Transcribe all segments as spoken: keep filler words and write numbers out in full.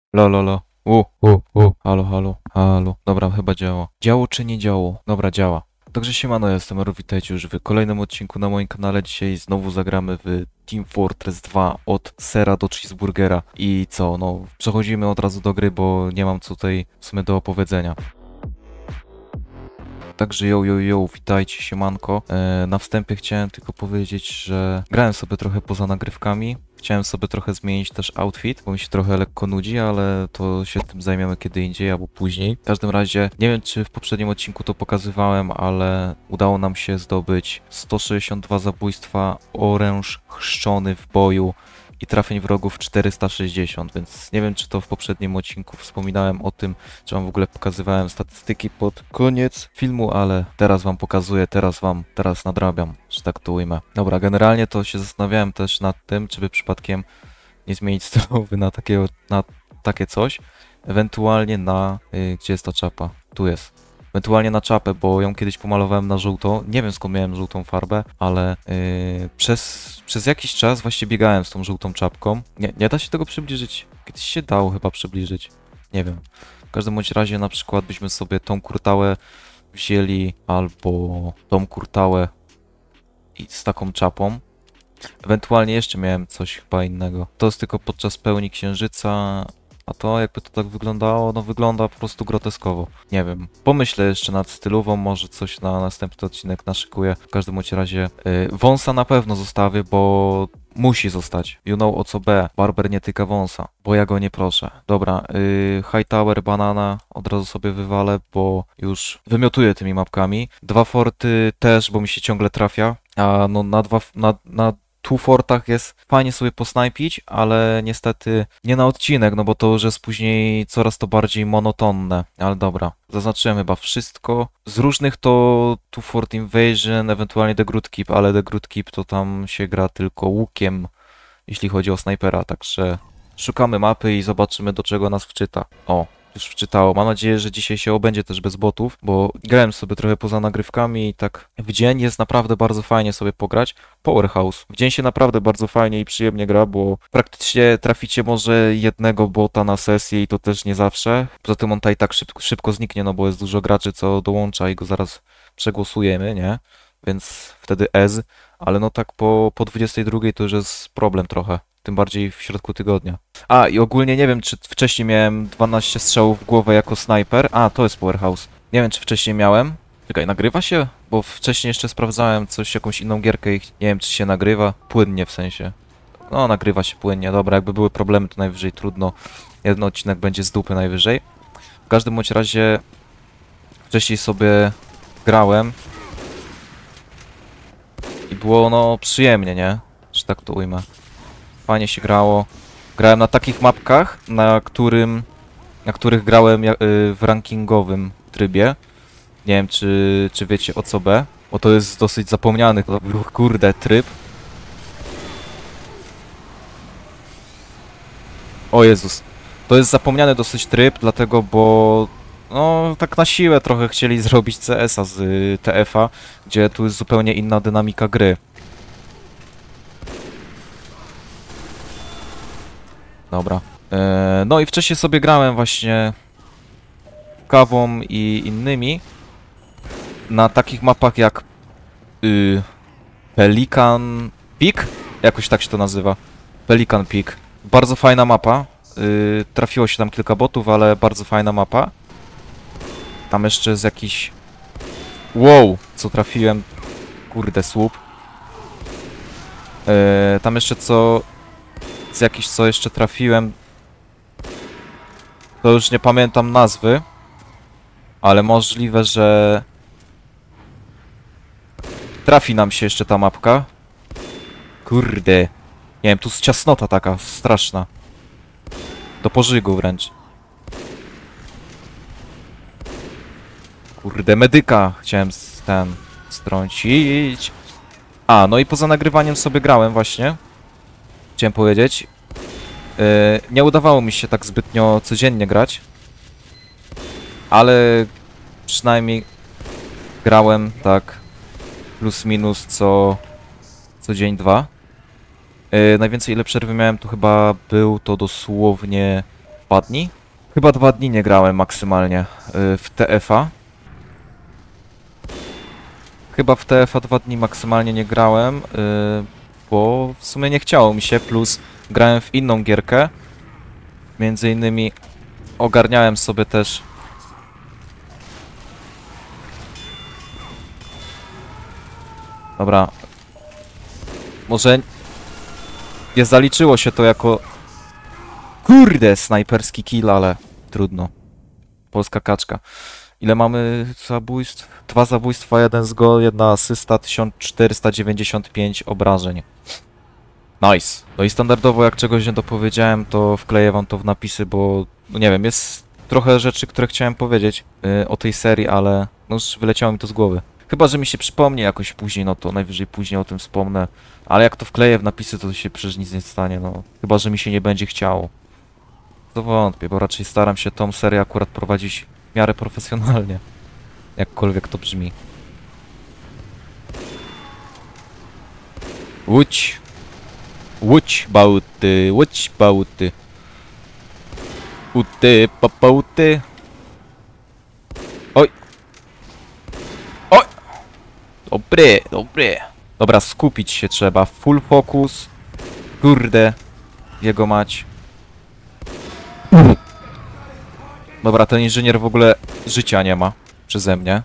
Lololo. U, u, u. Halo, halo, halo. Dobra, chyba działa. Działo czy nie działo? Dobra, działa. Także siemano, ja jestem Ero, witajcie już w kolejnym odcinku na moim kanale. Dzisiaj znowu zagramy w Team Fortress dwa od sera do cheeseburgera. I co, no, przechodzimy od razu do gry, bo nie mam co tutaj w sumie do opowiedzenia. Także yo, yo, yo, witajcie, siemanko. E, na wstępie chciałem tylko powiedzieć, że grałem sobie trochę poza nagrywkami. Chciałem sobie trochę zmienić też outfit, bo mi się trochę lekko nudzi, ale to się tym zajmiemy kiedy indziej albo później. W każdym razie, nie wiem czy w poprzednim odcinku to pokazywałem, ale udało nam się zdobyć sto sześćdziesiąt dwa zabójstwa, oręż chrzczony w boju i trafień wrogów czterysta sześćdziesiąt, więc nie wiem czy to w poprzednim odcinku wspominałem o tym, czy wam w ogóle pokazywałem statystyki pod koniec filmu, ale teraz wam pokazuję, teraz wam, teraz nadrabiam, że tak to ujmę. Dobra, generalnie to się zastanawiałem też nad tym, czy by przypadkiem nie zmienić stylowy na, takiego, na takie coś, ewentualnie na, yy, gdzie jest ta czapa? Tu jest. Ewentualnie na czapę, bo ją kiedyś pomalowałem na żółto. Nie wiem skąd miałem żółtą farbę, ale yy, przez, przez jakiś czas właśnie biegałem z tą żółtą czapką. Nie, nie da się tego przybliżyć? Kiedyś się dało chyba przybliżyć. Nie wiem. W każdym bądź razie na przykład byśmy sobie tą kurtałę wzięli albo tą kurtałę i z taką czapą. Ewentualnie jeszcze miałem coś chyba innego. To jest tylko podczas pełni księżyca. A to jakby to tak wyglądało, no wygląda po prostu groteskowo. Nie wiem. Pomyślę jeszcze nad stylową, może coś na następny odcinek naszykuję. W każdym bądź razie yy, wąsa na pewno zostawię, bo musi zostać. You know o co B. Barber nie tyka wąsa, bo ja go nie proszę. Dobra, yy, Hightower, banana od razu sobie wywalę, bo już wymiotuję tymi mapkami. Dwa forty też, bo mi się ciągle trafia. A no na dwa, na, na tu fortach jest fajnie sobie posnajpić, ale niestety nie na odcinek, no bo to już jest później coraz to bardziej monotonne. Ale dobra, zaznaczyłem chyba wszystko. Z różnych to tu Fort Invasion, ewentualnie The Groot Keep, ale The Groot Keep to tam się gra tylko łukiem, jeśli chodzi o snajpera, także szukamy mapy i zobaczymy do czego nas wczyta. O, już wczytało. Mam nadzieję, że dzisiaj się obędzie też bez botów, bo grałem sobie trochę poza nagrywkami i tak w dzień jest naprawdę bardzo fajnie sobie pograć. Powerhouse. W dzień się naprawdę bardzo fajnie i przyjemnie gra, bo praktycznie traficie może jednego bota na sesję i to też nie zawsze. Poza tym on tutaj tak szybko, szybko zniknie, no bo jest dużo graczy, co dołącza i go zaraz przegłosujemy, nie? Więc wtedy ez, ale no tak po, po dwudziestej drugiej to już jest problem trochę. Tym bardziej w środku tygodnia. A, i ogólnie nie wiem, czy wcześniej miałem dwanaście strzałów w głowę jako snajper. A, to jest Powerhouse. Nie wiem, czy wcześniej miałem. Czekaj, nagrywa się? Bo wcześniej jeszcze sprawdzałem coś, jakąś inną gierkę i nie wiem, czy się nagrywa. Płynnie w sensie. No, nagrywa się płynnie. Dobra, jakby były problemy, to najwyżej trudno. Jeden odcinek będzie z dupy najwyżej. W każdym bądź razie wcześniej sobie grałem. I było, no, przyjemnie, nie? Że tak to ujmę. Fajnie się grało. Grałem na takich mapkach, na którym, na których grałem w rankingowym trybie. Nie wiem, czy, czy wiecie o co B, bo to jest dosyć zapomniany, to był, kurde, tryb. O Jezus. To jest zapomniany dosyć tryb, dlatego, bo no, tak na siłę trochę chcieli zrobić C S a z T F a, gdzie tu jest zupełnie inna dynamika gry. Dobra. Eee, no i wcześniej sobie grałem właśnie kawą i innymi na takich mapach jak yy, Pelican Peak, jakoś tak się to nazywa. Pelican Peak. Bardzo fajna mapa. Yy, trafiło się tam kilka botów, ale bardzo fajna mapa. Tam jeszcze z jakiś... Wow, co trafiłem. Kurde, słup. Yy, tam jeszcze co... Z jakiś co jeszcze trafiłem. To już nie pamiętam nazwy. Ale możliwe, że... Trafi nam się jeszcze ta mapka. Kurde. Nie wiem, tu jest ciasnota taka straszna. Do pożygu wręcz. Kurde, medyka chciałem z ten strącić. A, no i poza nagrywaniem sobie grałem właśnie. Chciałem powiedzieć. Yy, nie udawało mi się tak zbytnio codziennie grać. Ale przynajmniej grałem tak plus minus co, co dzień dwa. Yy, najwięcej ile przerwy miałem to chyba był to dosłownie Dwa dni? Chyba dwa dni nie grałem maksymalnie yy, w T F A. Chyba w T F A dwa dni maksymalnie nie grałem, yy, bo w sumie nie chciało mi się, plus grałem w inną gierkę. Między innymi ogarniałem sobie też... Dobra. Może nie zaliczyło się to jako... Kurde, snajperski kill, ale trudno. Polska kaczka. Ile mamy zabójstw? Dwa zabójstwa, jeden zgon, jedna asysta, tysiąc czterysta dziewięćdziesiąt pięć obrażeń. Nice. No i standardowo, jak czegoś nie dopowiedziałem, to wkleję wam to w napisy, bo no nie wiem, jest trochę rzeczy, które chciałem powiedzieć yy, o tej serii, ale no już wyleciało mi to z głowy. Chyba że mi się przypomni jakoś później, no to najwyżej później o tym wspomnę. Ale jak to wkleję w napisy, to się przecież nic nie stanie, no. Chyba że mi się nie będzie chciało. To wątpię, bo raczej staram się tą serię akurat prowadzić w miarę profesjonalnie. Jakkolwiek to brzmi. Łódź! Łódź, bałty, łódź, bałty. Uty, papauty. Oj! Oj! Dobry, dobry. Dobra, skupić się trzeba. Full focus. Kurde. Jego mać. Dobra, ten inżynier w ogóle życia nie ma. Przeze mnie.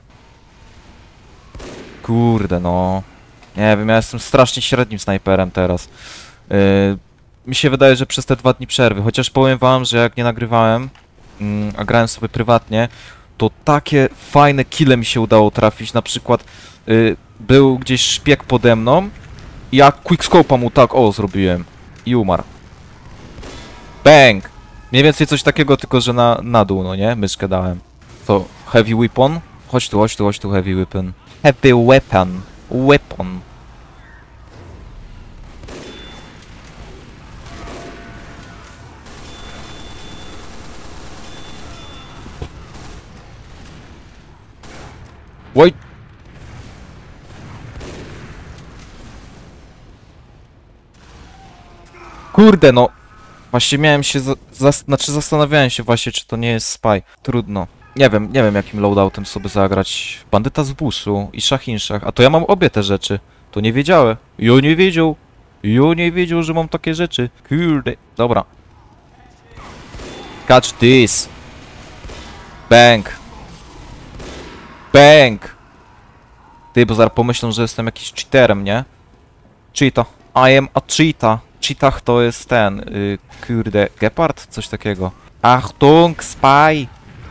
Kurde, no. Nie wiem, ja jestem strasznie średnim snajperem teraz. Yy, mi się wydaje, że przez te dwa dni przerwy, chociaż powiem wam, że jak nie nagrywałem, yy, a grałem sobie prywatnie, to takie fajne kille mi się udało trafić. Na przykład yy, był gdzieś szpieg pode mną i ja quickscope'a mu tak, o, zrobiłem. I umarł. Bang! Mniej więcej coś takiego, tylko że na, na dół, no nie? Myszkę dałem. To heavy weapon? Chodź tu, chodź tu, chodź tu, heavy weapon. Heavy weapon. Weapon. Oj! Kurde, no! Właśnie miałem się, za, za, znaczy zastanawiałem się właśnie, czy to nie jest spy. Trudno. Nie wiem, nie wiem jakim loadoutem sobie zagrać. Bandyta z busu i Szachinszach. A to ja mam obie te rzeczy. To nie wiedziałem. Ja nie wiedział. Ja nie wiedział, że mam takie rzeczy. Kurde. Dobra. Catch this. Bang. Bang. Ty, bo zaraz pomyślą, że jestem jakiś cheaterem, nie? Cheetah. I am a cheetah. Cheetah to jest ten, yy, kurde, gepard? Coś takiego. Achtung, spy!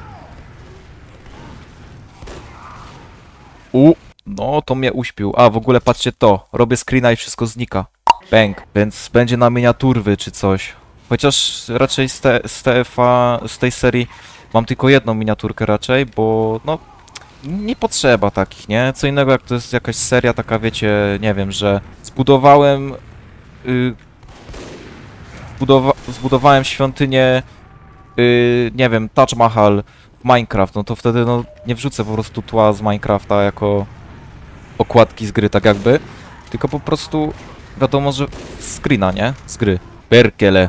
U, no to mnie uśpił. A, w ogóle patrzcie to. Robię screena i wszystko znika. Bang. Więc będzie na miniaturwy czy coś. Chociaż raczej z, te, z T F A, z tej serii mam tylko jedną miniaturkę raczej, bo no... Nie potrzeba takich, nie? Co innego jak to jest jakaś seria taka, wiecie, nie wiem, że zbudowałem... Yy, zbudowa zbudowałem świątynię, yy, nie wiem, Taj Mahal w Minecraft, no to wtedy no nie wrzucę po prostu tła z Minecrafta jako okładki z gry, tak jakby, tylko po prostu wiadomo, że screena, nie? Z gry. Perkele.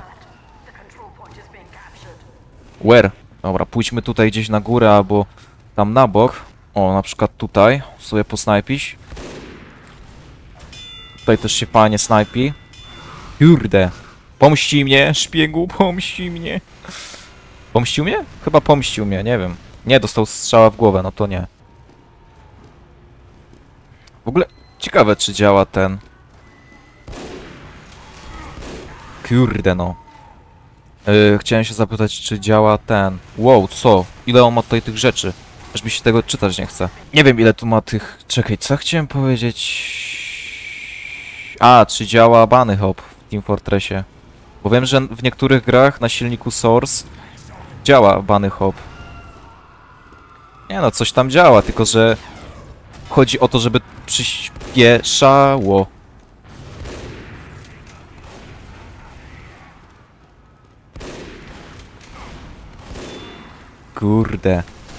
Where? Dobra, pójdźmy tutaj gdzieś na górę albo tam na bok. O, na przykład tutaj sobie posnajpić. Tutaj też się fajnie snajpi. Kurde. Pomści mnie, szpiegu, pomści mnie. Pomścił mnie? Chyba pomścił mnie, nie wiem. Nie, dostał strzała w głowę, no to nie. W ogóle ciekawe, czy działa ten... Kurde, no. Yy, chciałem się zapytać, czy działa ten... Wow, co? Ile on ma tutaj tych rzeczy? Aż mi się tego czytać nie chce. Nie wiem, ile tu ma tych... Czekaj, co chciałem powiedzieć? A, czy działa Bunny Hop w Team Fortressie? Bo wiem, że w niektórych grach na silniku Source działa Bunny Hop. Nie no, coś tam działa, tylko że chodzi o to, żeby przyspieszało. Kurde.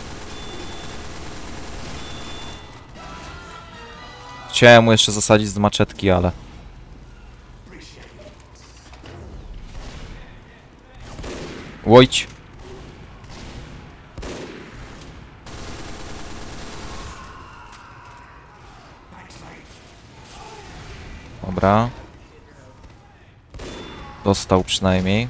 Chciałem mu jeszcze zasadzić z maczetki, ale... Łojć. Dobra. Dostał przynajmniej.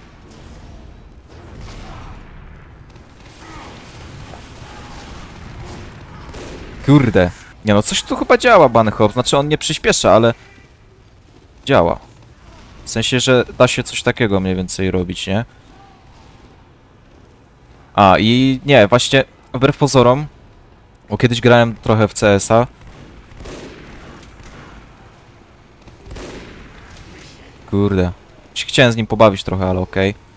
Kurde. Nie no, coś tu chyba działa, Bunny Hop. Znaczy on nie przyspiesza, ale... działa. W sensie, że da się coś takiego mniej więcej robić, nie? A, i nie, właśnie wbrew pozorom, bo kiedyś grałem trochę w C S a. Kurde. Chciałem z nim pobawić trochę, ale okej. Okay.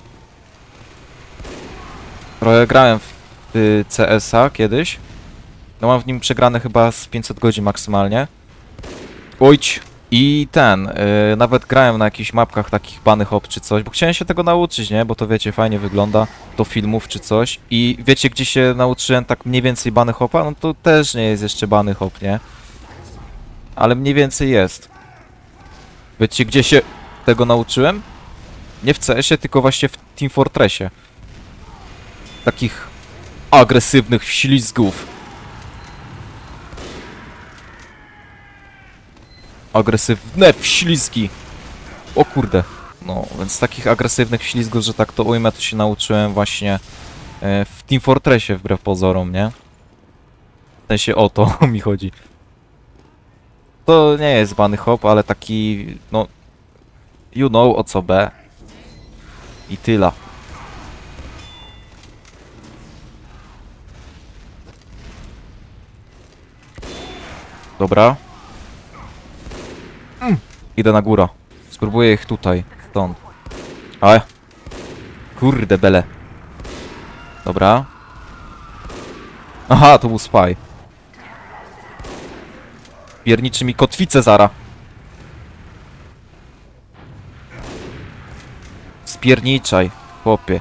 Trochę grałem w y, C S a kiedyś. No mam w nim przegrane chyba z pięćset godzin maksymalnie. Ojć! I ten, yy, nawet grałem na jakichś mapkach takich Bunny Hop czy coś, bo chciałem się tego nauczyć, nie? Bo to wiecie, fajnie wygląda, do filmów czy coś. I wiecie, gdzie się nauczyłem tak mniej więcej Bunny Hopa? No to też nie jest jeszcze Bunny Hop, nie? Ale mniej więcej jest. Wiecie, gdzie się tego nauczyłem? Nie w C S ie, tylko właśnie w Team Fortressie. Takich agresywnych wślizgów. Agresywne wślizgi. O kurde. No, więc z takich agresywnych wślizgów, że tak to ujmę, to się nauczyłem właśnie e, w Team Fortressie wbrew pozorom, nie? W sensie o to mi chodzi. To nie jest Bunny Hop, ale taki, no... You know o co B. I tyle. Dobra. Mm. Idę na górę. Spróbuję ich tutaj, stąd. Ale. Kurde bele. Dobra. Aha, to był spy. Pierniczy mi kotwicę zara. Spierniczaj, chłopie.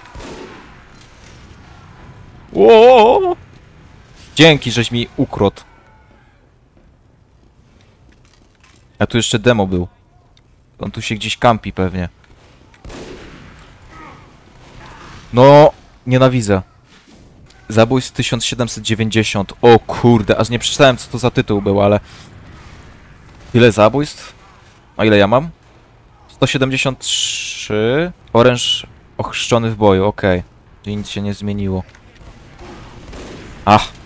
Ło! Dzięki, żeś mi ukradł. A tu jeszcze demo był. On tu się gdzieś kampi pewnie. No, nienawidzę. Zabójstwo tysiąc siedemset dziewięćdziesiąt. O kurde, aż nie przeczytałem co to za tytuł był, ale... Ile zabójstw? A ile ja mam? sto siedemdziesiąt trzy. Oręż ochrzczony w boju, okej. Okay. Czyli nic się nie zmieniło. Ach.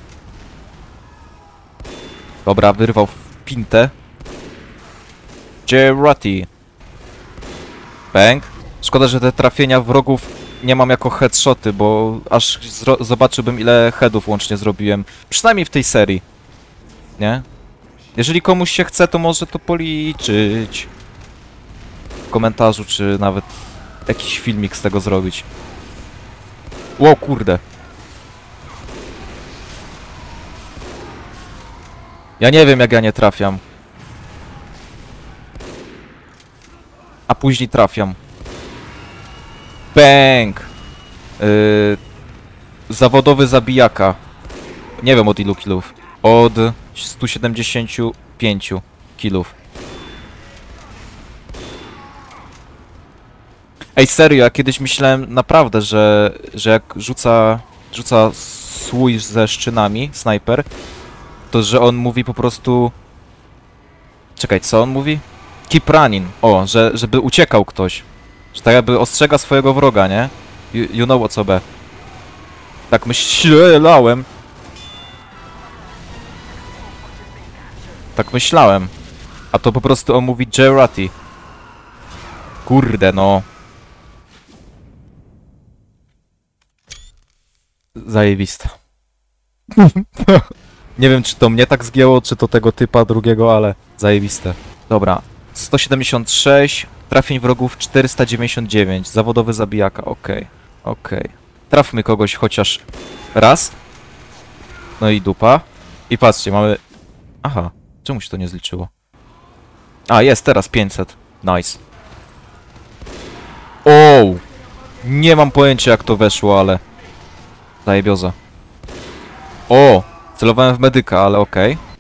Dobra, wyrwał w pintę. Gerati. Bang. Szkoda, że te trafienia wrogów nie mam jako headshoty, bo aż zobaczyłbym ile headów łącznie zrobiłem. Przynajmniej w tej serii. Nie? Jeżeli komuś się chce, to może to policzyć. W komentarzu, czy nawet jakiś filmik z tego zrobić. Ło, kurde. Ja nie wiem, jak ja nie trafiam. A później trafiam. Bang! Yy, zawodowy zabijaka. Nie wiem od ilu killów. Od stu siedemdziesięciu pięciu killów. Ej, serio, ja kiedyś myślałem naprawdę, że, że jak rzuca, rzuca słój ze szczynami, snajper, to że on mówi po prostu... Czekaj, co on mówi? Keep running. O, że, żeby uciekał ktoś. Że tak jakby ostrzega swojego wroga, nie? You, you know o co B. Tak myślałem. Tak myślałem. A to po prostu on mówi Gerati. Kurde, no. Zajebiste. Nie wiem, czy to mnie tak zgięło, czy to tego typa drugiego, ale zajebiste. Dobra. sto siedemdziesiąt sześć. Trafień wrogów czterysta dziewięćdziesiąt dziewięć. Zawodowy zabijaka. Okej. Okay. Okej. Okay. Trafmy kogoś chociaż raz. No i dupa. I patrzcie, mamy... Aha. Czemu się to nie zliczyło? A, jest teraz pięćset. Nice. O! Nie mam pojęcia jak to weszło, ale... Zajebioza. O! Celowałem w medyka, ale okej. Okay.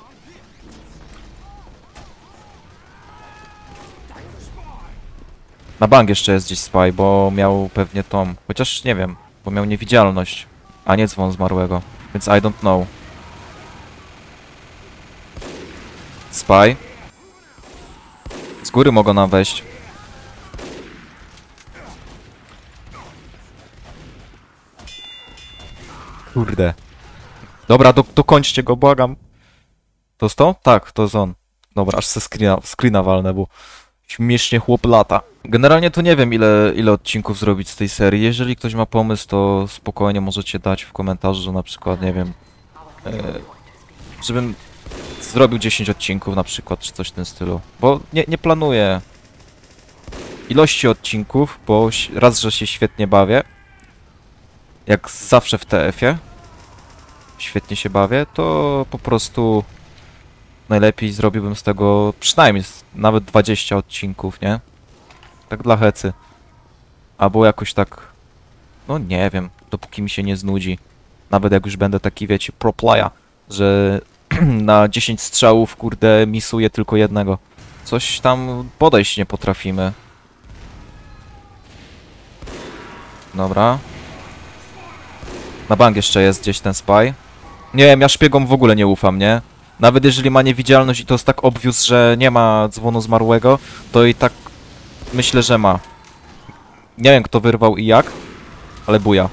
Na bank jeszcze jest gdzieś spy, bo miał pewnie tą... Chociaż nie wiem, bo miał niewidzialność. A nie dzwon zmarłego. Więc I don't know. Spy. Z góry mogą nam wejść. Kurde. Dobra, do, dokończcie go, błagam. To jest to? Tak, to jest on. Dobra, aż se screena, screena walnę, bo śmiesznie chłop lata. Generalnie to nie wiem, ile, ile odcinków zrobić z tej serii. Jeżeli ktoś ma pomysł, to spokojnie możecie dać w komentarzu, że na przykład, nie wiem, e, żebym zrobił dziesięć odcinków na przykład, czy coś w tym stylu. Bo nie, nie planuję ilości odcinków, bo raz, że się świetnie bawię, jak zawsze w T F-ie, świetnie się bawię, to po prostu najlepiej zrobiłbym z tego przynajmniej nawet dwadzieścia odcinków, nie? Tak dla hecy. Albo jakoś tak, no nie wiem, dopóki mi się nie znudzi. Nawet jak już będę taki, wiecie, pro playa, że na dziesięć strzałów, kurde, misuję tylko jednego. Coś tam podejść nie potrafimy. Dobra. Na bank jeszcze jest gdzieś ten spy. Nie wiem, ja szpiegom w ogóle nie ufam, nie? Nawet jeżeli ma niewidzialność i to jest tak obvious, że nie ma dzwonu zmarłego, to i tak myślę, że ma. Nie wiem, kto wyrwał i jak, ale buja.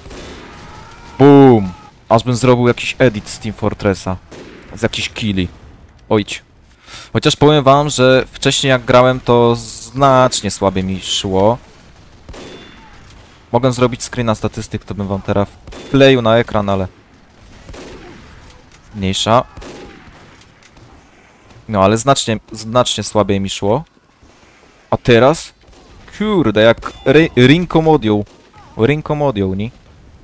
Boom! Aż bym zrobił jakiś edit z Team Fortressa. Z jakichś killi. Ojć. Chociaż powiem wam, że wcześniej jak grałem, to znacznie słabiej mi szło. Mogę zrobić screena statystyk, to bym wam teraz wkleił na ekran, ale... Mniejsza. No, ale znacznie, znacznie słabiej mi szło. A teraz? Kurde, jak Rinkomodią. Rinkomodią, nie?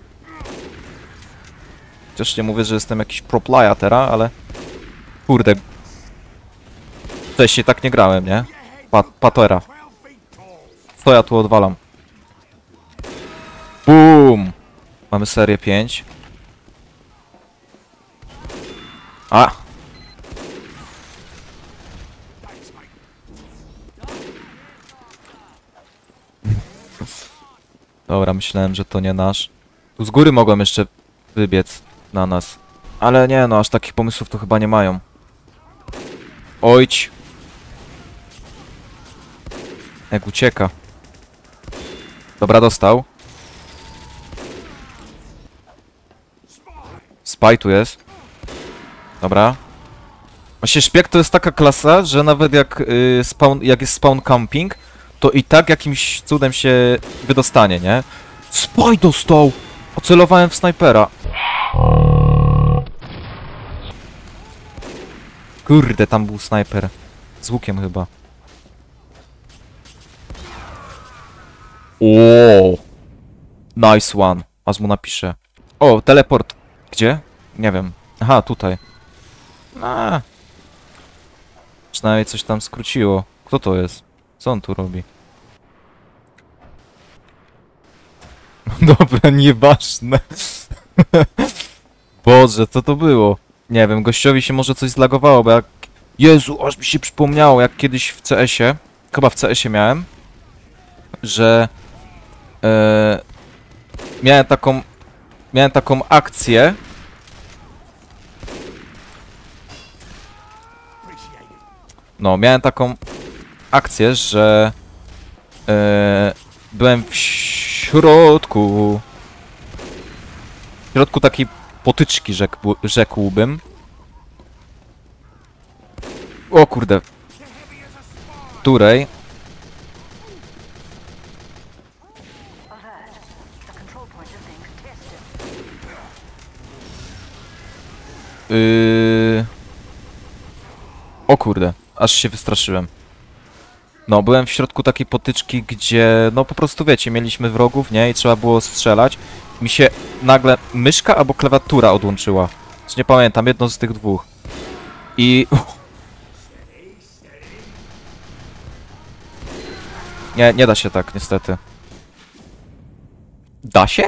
Chociaż nie mówię, że jestem jakiś pro playa teraz, ale... Kurde. Wcześniej tak nie grałem, nie? Pa patera. Co ja tu odwalam? Boom! Mamy serię pięć. A! Dobra, myślałem, że to nie nasz. Tu z góry mogłem jeszcze wybiec na nas. Ale nie, no aż takich pomysłów to chyba nie mają. Ojć! Jak ucieka. Dobra, dostał. Spy tu jest. Dobra. Właśnie szpieg to jest taka klasa, że nawet jak, y, spawn, jak jest spawn camping, to i tak jakimś cudem się wydostanie, nie? Spy dostał! Ocelowałem w snajpera. Kurde, tam był snajper. Z łukiem chyba. Ooo! Nice one. Aż mu napiszę. O, teleport. Gdzie? Nie wiem. Aha, tutaj. A. Przynajmniej coś tam skróciło. Kto to jest? Co on tu robi? Dobra, nieważne. Boże, co to było? Nie wiem, gościowi się może coś zlagowało, bo jak... Jezu, aż mi się przypomniało, jak kiedyś w C S-ie, chyba w C S-ie miałem, że... E, miałem taką... Miałem taką akcję. No, miałem taką akcję, że... E, byłem w środku... W środku takiej potyczki, rzekł, rzekłbym. O kurde. Której? Yy... O kurde, aż się wystraszyłem. No, byłem w środku takiej potyczki, gdzie, no po prostu wiecie, mieliśmy wrogów, nie? I trzeba było strzelać. Mi się nagle myszka albo klawiatura odłączyła. Czy nie pamiętam, jedno z tych dwóch. I... Nie, nie da się tak, niestety. Da się?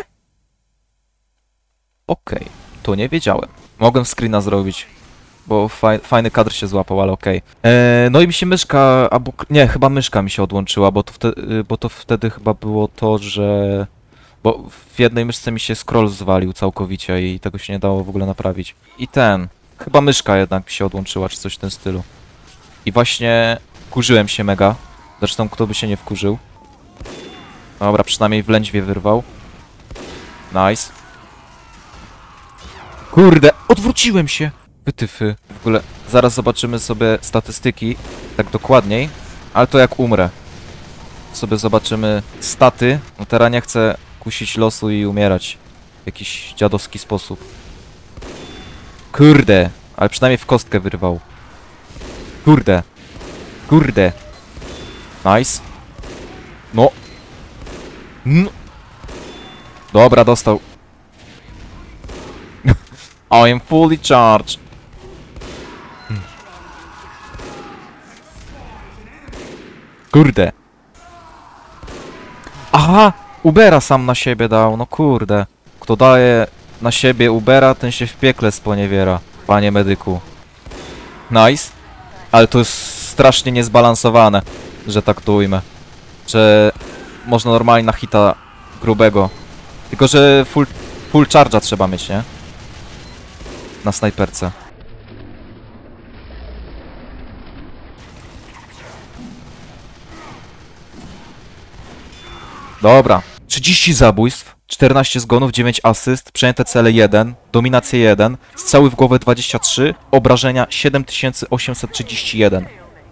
Okej, okay. To nie wiedziałem. Mogłem screena zrobić, bo faj, fajny kadr się złapał, ale okej. Okay. Eee, no i mi się myszka, albo... Nie, chyba myszka mi się odłączyła, bo to, wtedy, bo to wtedy chyba było to, że... Bo w jednej myszce mi się scroll zwalił całkowicie i tego się nie dało w ogóle naprawić. I ten... Chyba myszka jednak mi się odłączyła, czy coś w tym stylu. I właśnie... Wkurzyłem się mega. Zresztą kto by się nie wkurzył. Dobra, przynajmniej w lędźwie wyrwał. Nice. Kurde, odwróciłem się! Wytyfy. W ogóle zaraz zobaczymy sobie statystyki, tak dokładniej. Ale to jak umrę. Sobie zobaczymy staty. No teraz nie chcę kusić losu i umierać. W jakiś dziadowski sposób. Kurde, ale przynajmniej w kostkę wyrwał. Kurde. Kurde. Nice. No. No. Dobra, dostał. I am fully charged. Kurde. Aha! Ubera sam na siebie dał, no kurde. Kto daje na siebie Ubera, ten się w piekle sponiewiera, panie medyku. Nice. Ale to jest strasznie niezbalansowane, że tak to ujmę. Że można normalnie na hita grubego. Tylko, że full, full charge'a trzeba mieć, nie? Na snajperce. Dobra. trzydzieści zabójstw, czternaście zgonów, dziewięć asyst, przejęte cele jeden, dominacje jeden, strzały w głowę dwadzieścia trzy, obrażenia siedem tysięcy osiemset trzydzieści jeden.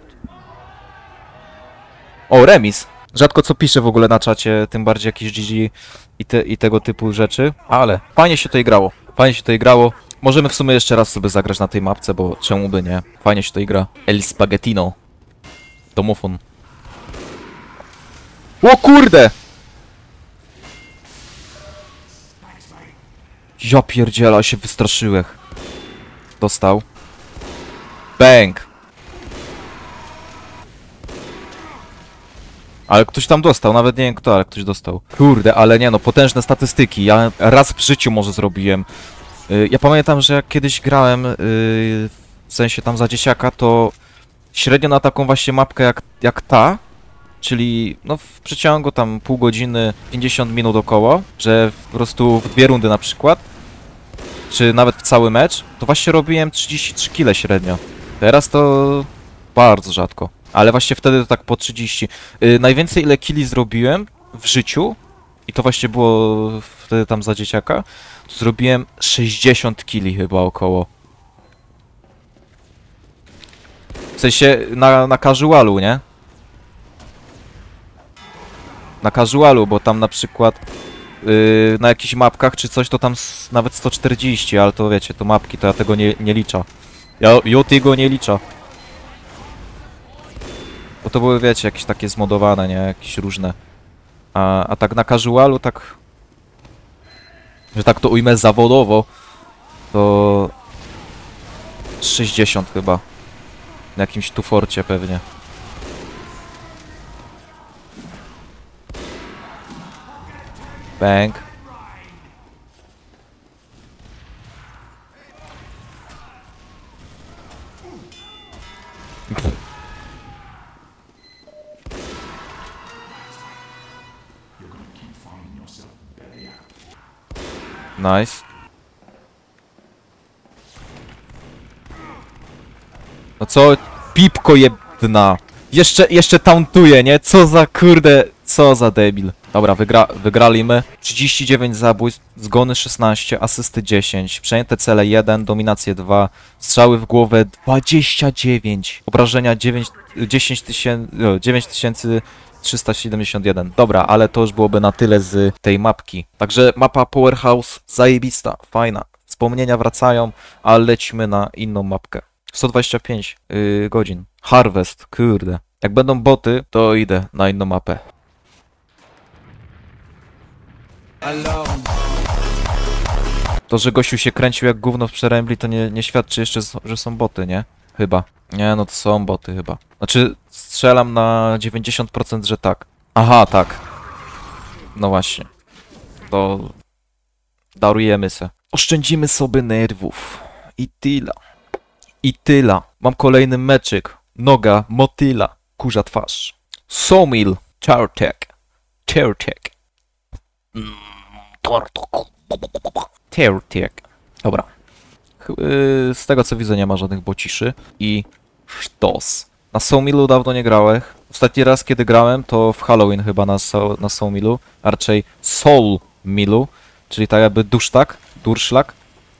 O, remis. Rzadko co piszę w ogóle na czacie, tym bardziej jakieś G G i, te, i tego typu rzeczy, ale fajnie się tutaj grało. Fajnie się tutaj grało. Możemy w sumie jeszcze raz sobie zagrać na tej mapce, bo czemu by nie? Fajnie się tutaj gra. El Spaghettino. Domofon. O kurde! Ja pierdziela, się wystraszyłem. Dostał. Bang! Ale ktoś tam dostał, nawet nie wiem kto, ale ktoś dostał. Kurde, ale nie no, potężne statystyki. Ja raz w życiu może zrobiłem. Yy, ja pamiętam, że jak kiedyś grałem, yy, w sensie tam za dzieciaka, to średnio na taką właśnie mapkę jak, jak ta, czyli no w przeciągu tam pół godziny, pięćdziesiąt minut około, że po prostu w dwie rundy na przykład, czy nawet w cały mecz, to właśnie robiłem trzydzieści trzy kile średnio. Teraz to bardzo rzadko. Ale właśnie wtedy to tak po trzydzieści. Yy, najwięcej ile killi zrobiłem w życiu, i to właśnie było wtedy tam za dzieciaka, to zrobiłem sześćdziesiąt killi chyba około. W sensie na, na casualu, nie? Na casualu, bo tam na przykład yy, na jakichś mapkach czy coś to tam nawet sto czterdzieści, ale to wiecie, to mapki, to ja tego nie, nie liczę. Ja, ja tego nie liczę. Bo to były, wiecie, jakieś takie zmodowane, nie? Jakieś różne. A, a tak na casualu, tak... Że tak to ujmę zawodowo, to... sześćdziesiąt chyba. Na jakimś tu forcie pewnie. Bang. Nice. No co? Pipko jedna. Jeszcze, jeszcze tauntuje, nie? Co za kurde, co za debil. Dobra, wygra, wygraliśmy. trzydzieści dziewięć zabójstw, zgony szesnaście, asysty dziesięć, przejęte cele jeden, dominacje dwa, strzały w głowę dwadzieścia dziewięć, obrażenia dziewięć, dziesięć tysięcy, dziewięć tysięcy trzysta siedemdziesiąt jeden. Dobra, ale to już byłoby na tyle z tej mapki. Także mapa Powerhouse zajebista, fajna. Wspomnienia wracają, ale lecimy na inną mapkę. sto dwadzieścia pięć yy, godzin. Harvest, kurde. Jak będą boty, to idę na inną mapę. To, że gościu się kręcił jak gówno w przerębli, to nie, nie świadczy jeszcze, że są boty, nie? Chyba. Nie, no to są boty chyba. Znaczy, strzelam na dziewięćdziesiąt procent, że tak. Aha, tak. No właśnie. To... darujemy se. Oszczędzimy sobie nerwów. I tyle. I tyle. Mam kolejny meczyk. Noga, motyla. Kurza twarz. Sawmill. Tartek. Tartek. Mm, Tartek. Dobra. Z tego co widzę nie ma żadnych bociszy. I sztos. Na Sawmillu dawno nie grałem. Ostatni raz, kiedy grałem, to w Halloween chyba na, so, na Sawmillu. A raczej Soul Millu, czyli tak jakby dusztak, durszlak.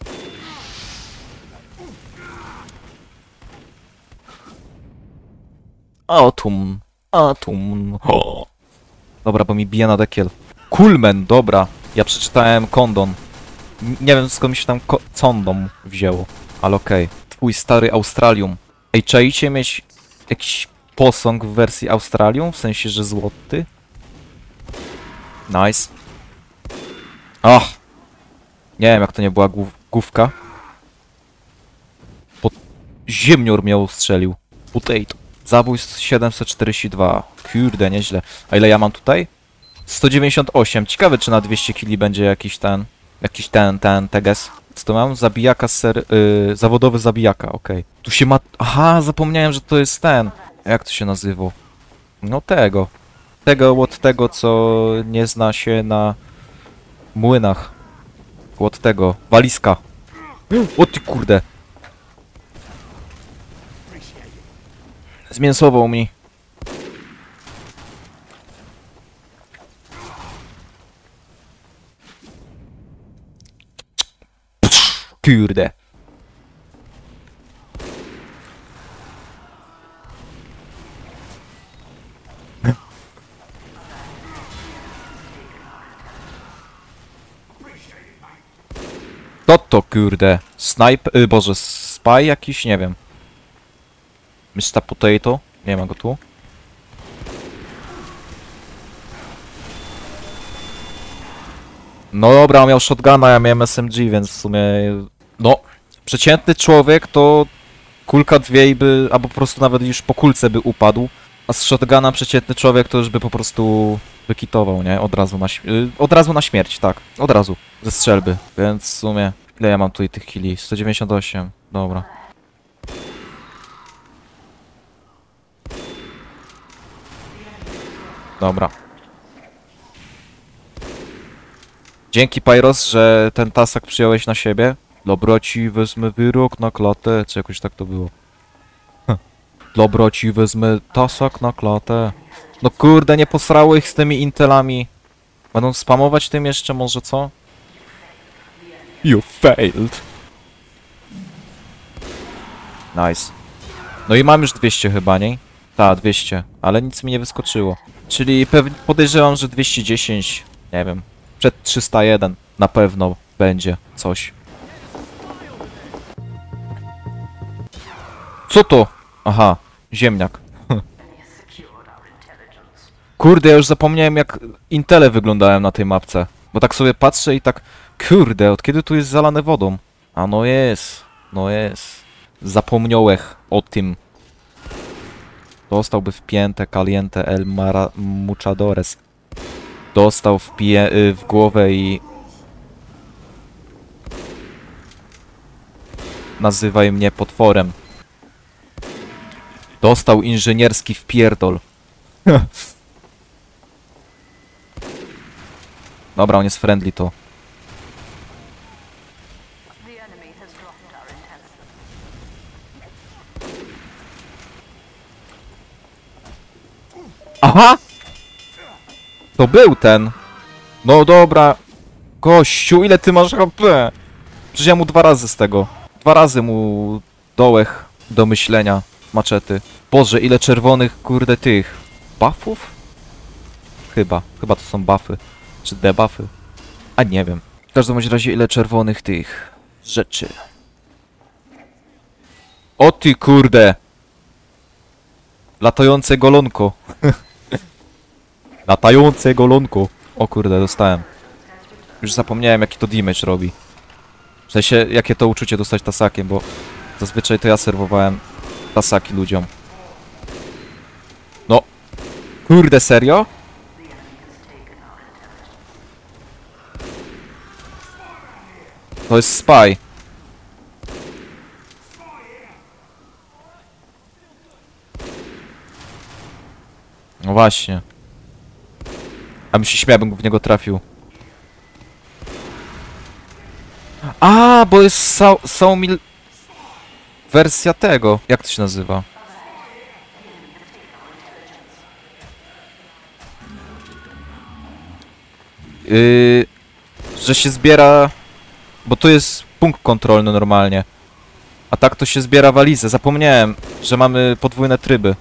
Atum, atum. Ho. Dobra, bo mi bije na dekiel. Kulmen, dobra. Ja przeczytałem kondon. N nie wiem, skąd mi się tam condom wzięło. Ale okej. Okay. Twój stary Australium. Ej, czaicie mieć jakiś posąg w wersji Australium? W sensie, że złoty? Nice. Ach! Nie wiem, jak to nie była głów główka. Pod... Ziemnior mnie ustrzelił. Potato. Zabójstw siedemset czterdzieści dwa. Kurde, nieźle. A ile ja mam tutaj? sto dziewięćdziesiąt osiem. Ciekawe, czy na dwieście kili będzie jakiś ten... Jakiś ten, ten, teges. Co to mam? Zabijaka ser... Yy, zawodowy zabijaka, okej. Okay. Tu się ma... Aha, zapomniałem, że to jest ten. Jak to się nazywał? No tego. Tego od tego, co nie zna się na młynach. Od tego. Walizka. O ty kurde. Zmięsował mi. Kurde. To to kurde. Snipe, y, boże, spy jakiś, nie wiem. mister Potato, nie ma go tu. No dobra, on miał shotguna, ja miałem S M G, więc w sumie... No, przeciętny człowiek to kulka dwie i by, albo po prostu nawet już po kulce by upadł. A z shotguna przeciętny człowiek to już by po prostu wykitował, nie? Od razu na, yy, od razu na śmierć, tak. Od razu, ze strzelby. Więc w sumie... Ile ja mam tutaj tych killi? sto dziewięćdziesiąt osiem, dobra. Dobra. Dzięki Pyros, że ten tasak przyjąłeś na siebie. Dobra ci wezmę wyrok na klatę, czy jakoś tak to było. Dobra ci wezmę tasak na klatę. No kurde, nie posrało ich z tymi intelami. Będą spamować tym jeszcze może, co? You failed. Nice. No i mam już dwieście chyba, nie? Ta, dwieście, ale nic mi nie wyskoczyło. Czyli pewnie podejrzewam, że dwieście dziesięć, nie wiem, przed trzysta jeden na pewno będzie coś. Co to? Aha, ziemniak. Kurde, ja już zapomniałem, jak intele wyglądałem na tej mapce. Bo tak sobie patrzę i tak, kurde, od kiedy tu jest zalane wodą? A no jest, no jest. Zapomniałem o tym. Dostałby wpięte caliente el mara muchadores. Dostał w, pie y, w głowę i... Nazywaj mnie potworem. Dostał inżynierski wpierdol. Dobra, on jest friendly to. Aha! To był ten. No dobra. Gościu, ile ty masz H P? Przecież ja mu dwa razy z tego. Dwa razy mu dołech do myślenia maczety. Boże, ile czerwonych, kurde, tych buffów? Chyba. Chyba to są buffy. Czy debuffy? A nie wiem. W każdym bądź razie ile czerwonych tych rzeczy. O ty kurde! Latające golonko. Latające golonko. O kurde, dostałem. Już zapomniałem, jaki to damage robi. W sensie, jakie to uczucie dostać tasakiem, bo zazwyczaj to ja serwowałem tasaki ludziom. No. Kurde, serio? To jest spy. No właśnie. A bym się śmiał, bym w niego trafił. A, bo jest Sawmill... Wersja tego. Jak to się nazywa? Yy, że się zbiera... Bo tu jest punkt kontrolny normalnie. A tak to się zbiera walizę. Zapomniałem, że mamy podwójne tryby.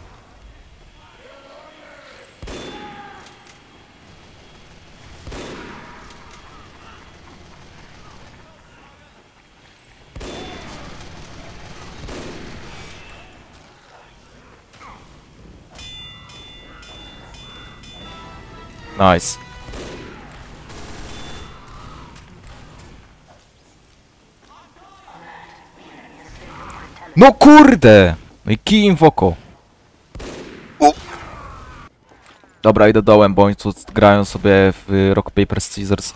Nice. No kurde! No i kij im w oko. U. Dobra, idę dołem, bo oni tu grają sobie w Rock Paper Scissors.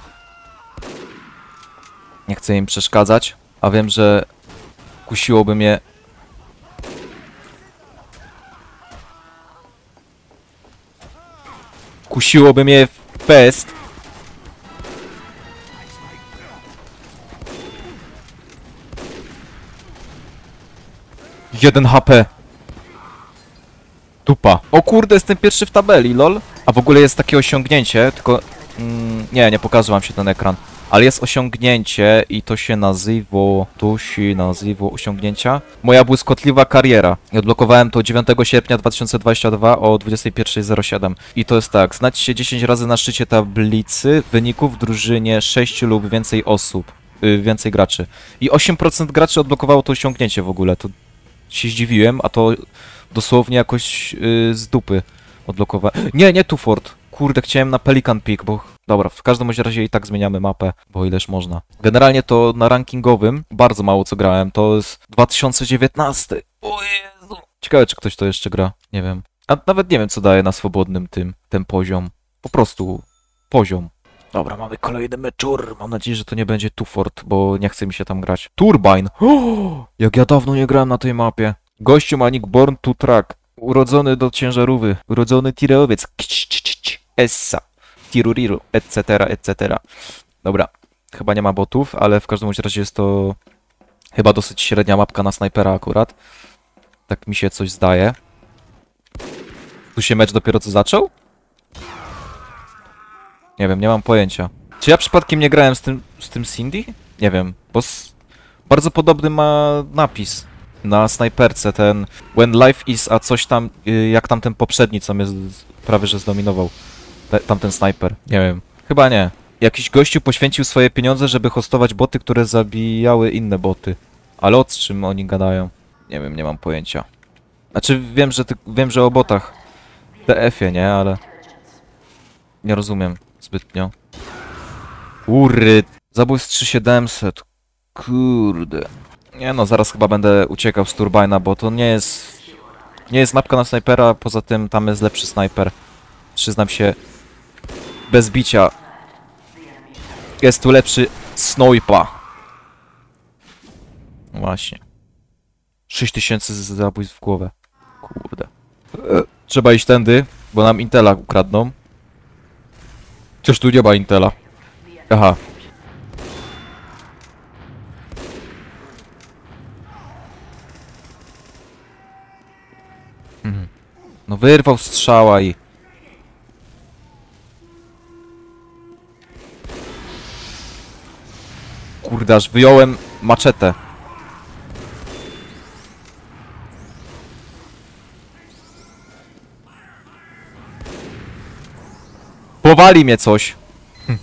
Nie chcę im przeszkadzać, a wiem, że kusiłoby mnie... Kusiłoby mnie w pest. jeden H P. Dupa. O kurde, jestem pierwszy w tabeli, lol. A w ogóle jest takie osiągnięcie, tylko... Mm, nie, nie pokaże wam się ten ekran. Ale jest osiągnięcie i to się nazywa... To się nazywa osiągnięcia. Moja błyskotliwa kariera. I odblokowałem to dziewiątego sierpnia dwa tysiące dwudziestego drugiego o dwudziestej pierwszej zero siedem. I to jest tak. Znajdź się dziesięć razy na szczycie tablicy wyników w drużynie sześć lub więcej osób. Yy, więcej graczy. I osiem procent graczy odblokowało to osiągnięcie w ogóle. To się zdziwiłem, a to dosłownie jakoś yy, z dupy odblokowałem. Nie, nie tu Fort. Kurde, chciałem na Pelican Peak, bo... Dobra, w każdym bądź razie i tak zmieniamy mapę, bo ileż można. Generalnie to na rankingowym bardzo mało co grałem, to jest dwa tysiące dziewiętnasty. O Jezu! Ciekawe, czy ktoś to jeszcze gra, nie wiem. A nawet nie wiem, co daje na swobodnym tym, ten poziom. Po prostu poziom. Dobra, mamy kolejny meczur. Mam nadzieję, że to nie będzie Tufort, bo nie chce mi się tam grać. Turbine! O, jak ja dawno nie grałem na tej mapie. Gościu ma nick Born to Track. Urodzony do ciężarówki. Urodzony tireowiec. Essa. Tiruriru, et cetera, et cetera. Dobra, chyba nie ma botów, ale w każdym razie jest to chyba dosyć średnia mapka na snajpera akurat. Tak mi się coś zdaje. Tu się mecz dopiero co zaczął? Nie wiem, nie mam pojęcia. Czy ja przypadkiem nie grałem z tym, z tym Cindy? Nie wiem, bo s... bardzo podobny ma napis na snajperce, ten When life is, a coś tam, jak tamten poprzedni, co mnie z... prawie że zdominował. Te, tamten snajper, nie wiem. Chyba nie. Jakiś gościu poświęcił swoje pieniądze, żeby hostować boty, które zabijały inne boty. Ale o czym oni gadają? Nie wiem, nie mam pojęcia. Znaczy wiem, że ty, wiem, że o botach D F-ie, nie? Ale nie rozumiem zbytnio. Ury, zabójstw trzy tysiące siedemset. Kurde. Nie no, zaraz chyba będę uciekał z Turbina, bo to nie jest... Nie jest mapka na snajpera, poza tym tam jest lepszy snajper. Przyznam się bez bicia. Jest tu lepszy snajpa. Właśnie. sześć tysięcy zabójstw w głowę. Kurde. Trzeba iść tędy, bo nam Intela ukradną. Chociaż tu nie ma Intela. Aha. Mhm. No wyrwał strzała i... Kurde, aż wyjąłem maczetę. Powali mnie coś. Hm.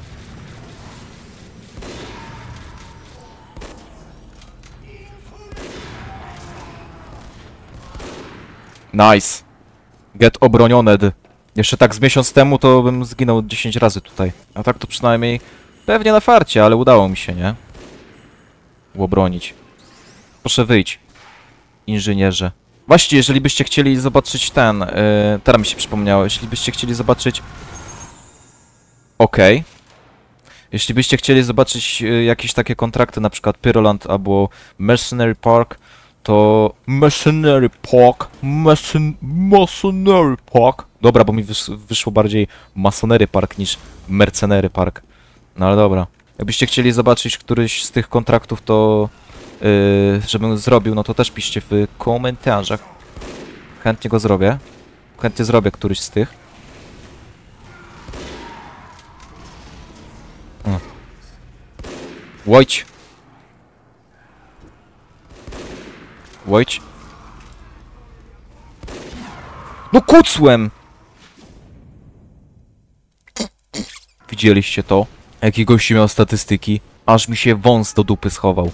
Nice. Get obronioned. Jeszcze tak z miesiąc temu to bym zginął dziesięć razy tutaj. A tak to przynajmniej pewnie na farcie, ale udało mi się, nie? Obronić. Proszę wyjść, inżynierze. Właściwie, jeżeli byście chcieli zobaczyć ten... Yy, teraz mi się przypomniało. Jeśli byście chcieli zobaczyć... Okej. Okay. Jeśli byście chcieli zobaczyć yy, jakieś takie kontrakty, na przykład Pyroland albo Mercenary Park, to... Mercenary Park... Mercen... Mercenary Park... Dobra, bo mi wysz wyszło bardziej Masonery Park niż Mercenary Park. No ale dobra. Jakbyście chcieli zobaczyć któryś z tych kontraktów, to... Yy, żebym zrobił, no to też piszcie w komentarzach. Chętnie go zrobię. Chętnie zrobię któryś z tych. Łojć. Łojć. No kucłem! Widzieliście to? Jaki gościu miał statystyki? Aż mi się wąs do dupy schował.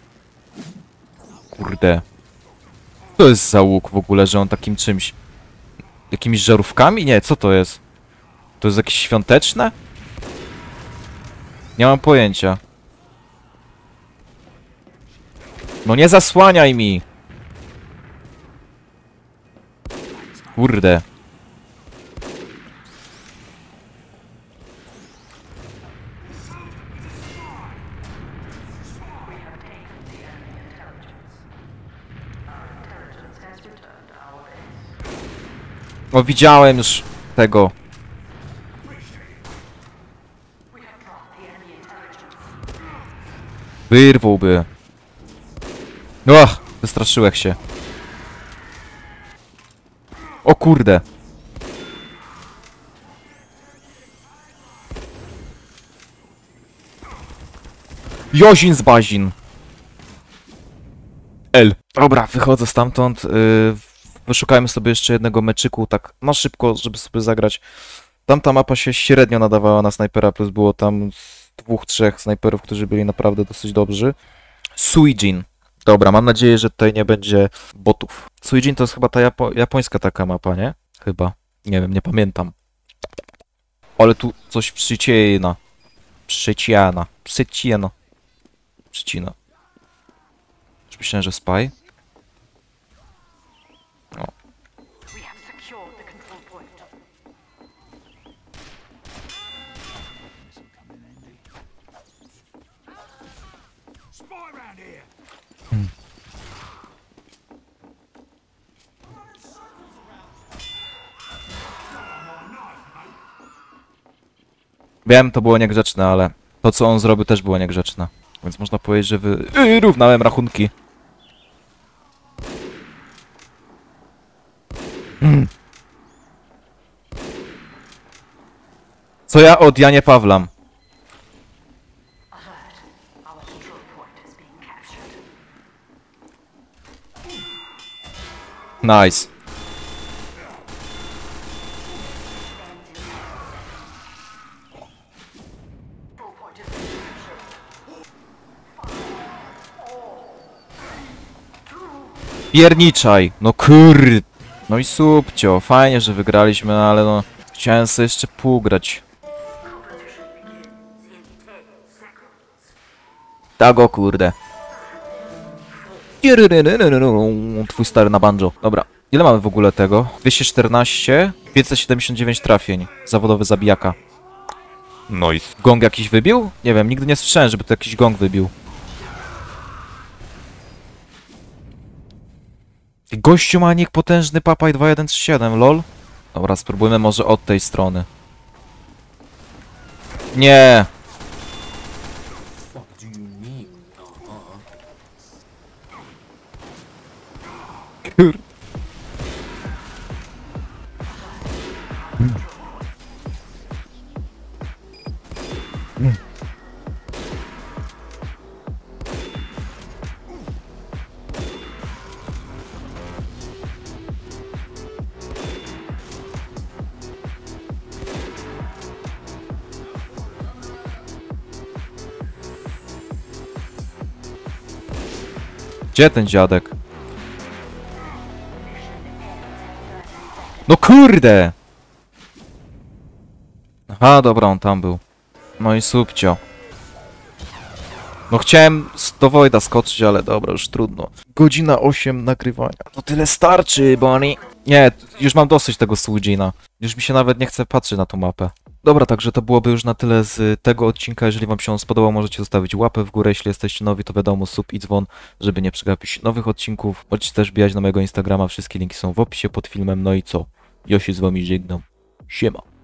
Kurde. To jest za łuk w ogóle, że on takim czymś... Jakimiś żarówkami? Nie, co to jest? To jest jakieś świąteczne? Nie mam pojęcia. No nie zasłaniaj mi! Kurde. O, widziałem już tego. Wyrwałby. Och, wystraszyłem się. O kurde. Jozin z bazin. L. Dobra, wychodzę stamtąd. Yy, wyszukajmy sobie jeszcze jednego meczyku, tak na szybko, żeby sobie zagrać. Tamta mapa się średnio nadawała na snajpera, plus było tam dwóch, trzech snajperów, którzy byli naprawdę dosyć dobrzy. Suijin. Dobra, mam nadzieję, że tutaj nie będzie botów. Suijin to jest chyba ta japo japońska taka mapa, nie? Chyba. Nie wiem, nie pamiętam. Ale tu coś przyciena. Przyciana. Przyciena. Przycina. Już myślałem, że spy. O. Hmm. Wiem, to było niegrzeczne, ale to, co on zrobił, też było niegrzeczne. Więc można powiedzieć, że wy... Yy, równałem rachunki. Hmm. Co ja od Janie Pawlam? Nice. Pierniczaj, no kur... No i subcio, fajnie, że wygraliśmy, no ale no... Chciałem sobie jeszcze półgrać. Tak o kurde. Twój stary na banjo. Dobra. Ile mamy w ogóle tego? dwieście czternaście, pięćset siedemdziesiąt dziewięć trafień. Zawodowy zabijaka. No i... Gong jakiś wybił? Nie wiem, nigdy nie słyszałem, żeby to jakiś gong wybił. Gościu ma nick potężny Papaj dwa jeden trzy siedem, lol. Dobra, spróbujmy może od tej strony. Nie! Kur... Hmm. Hmm. Gdzie ten dziadek? No kurde! Aha, dobra, on tam był. No i subcio. No chciałem do Wojda skoczyć, ale dobra, już trudno. Godzina osiem nagrywania. To tyle starczy, Bonnie. Nie, już mam dosyć tego Suijina. Już mi się nawet nie chce patrzeć na tą mapę. Dobra, także to byłoby już na tyle z tego odcinka. Jeżeli wam się on spodobał, możecie zostawić łapę w górę. Jeśli jesteście nowi, to wiadomo, sub i dzwon, żeby nie przegapić nowych odcinków. Możecie też wbijać na mojego Instagrama. Wszystkie linki są w opisie pod filmem. No i co? Ja się z wami żegnam. Siema.